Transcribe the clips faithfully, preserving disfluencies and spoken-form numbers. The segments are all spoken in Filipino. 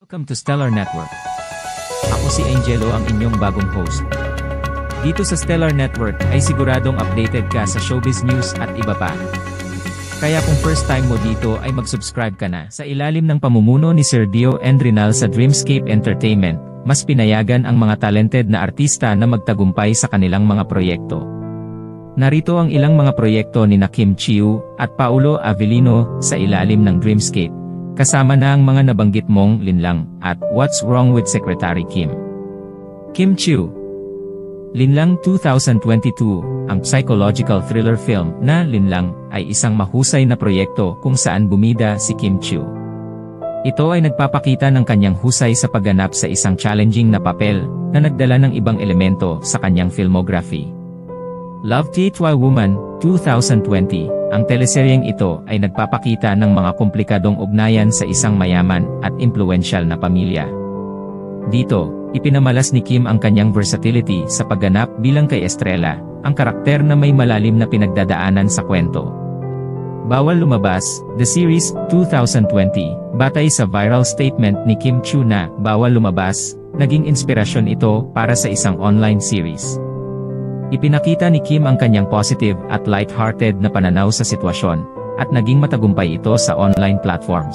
Welcome to Stellar Network. Ako si Angelo, ang inyong bagong host. Dito sa Stellar Network ay siguradong updated ka sa showbiz news at iba pa. Kaya kung first time mo dito ay mag-subscribe ka na. Sa ilalim ng pamumuno ni Sir Dio Endrinal sa Dreamscape Entertainment, mas pinayagan ang mga talented na artista na magtagumpay sa kanilang mga proyekto. Narito ang ilang mga proyekto ni Kim Chiu at Paolo Avellino sa ilalim ng Dreamscape. Kasama na ang mga nabanggit mong Linlang at What's Wrong with Secretary Kim. Kim Chiu. Linlang twenty twenty-two, ang psychological thriller film na Linlang ay isang mahusay na proyekto kung saan bumida si Kim Chiu. Ito ay nagpapakita ng kanyang husay sa pagganap sa isang challenging na papel na nagdala ng ibang elemento sa kanyang filmography. Love Teach Woman twenty twenty. Ang teleseryeng ito ay nagpapakita ng mga komplikadong ugnayan sa isang mayaman at impluwensyal na pamilya. Dito, ipinamalas ni Kim ang kanyang versatility sa pagganap bilang kay Estrella, ang karakter na may malalim na pinagdadaanan sa kwento. Bawal Lumabas, The Series twenty twenty, batay sa viral statement ni Kim Chiu na Bawal Lumabas, naging inspirasyon ito para sa isang online series. Ipinakita ni Kim ang kanyang positive at light-hearted na pananaw sa sitwasyon, at naging matagumpay ito sa online platforms.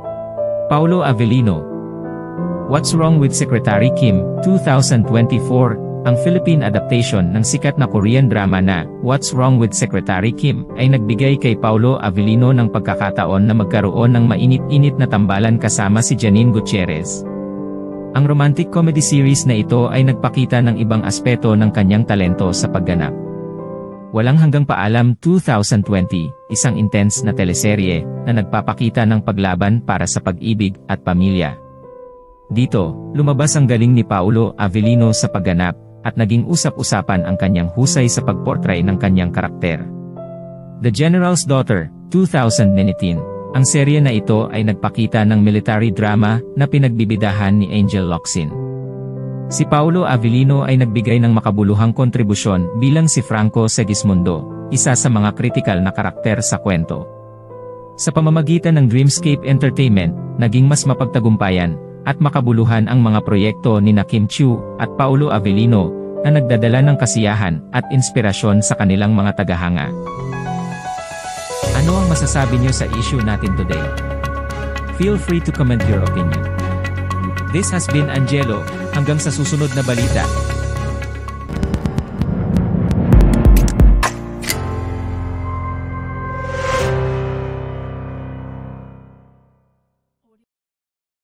Paolo Avellino. What's Wrong with Secretary Kim twenty twenty-four, ang Philippine adaptation ng sikat na Korean drama na What's Wrong with Secretary Kim ay nagbigay kay Paolo Avellino ng pagkakataon na magkaroon ng mainit-init na tambalan kasama si Janine Gutierrez. Ang romantic comedy series na ito ay nagpakita ng ibang aspeto ng kanyang talento sa pagganap. Walang Hanggang Paalam twenty twenty, isang intense na teleserye na nagpapakita ng paglaban para sa pag-ibig at pamilya. Dito, lumabas ang galing ni Paolo Avellino sa pagganap at naging usap-usapan ang kanyang husay sa pagportray ng kanyang karakter. The General's Daughter twenty nineteen. Ang serye na ito ay nagpakita ng military drama na pinagbibidahan ni Angel Locsin. Si Paolo Avellino ay nagbigay ng makabuluhang kontribusyon bilang si Franco Segismundo, isa sa mga kritikal na karakter sa kwento. Sa pamamagitan ng Dreamscape Entertainment, naging mas mapagtagumpayan at makabuluhan ang mga proyekto ni Kim Chiu at Paolo Avellino na nagdadala ng kasiyahan at inspirasyon sa kanilang mga tagahanga. Ano ang masasabi niyo sa issue natin today? Feel free to comment your opinion. This has been Angelo, hanggang sa susunod na balita.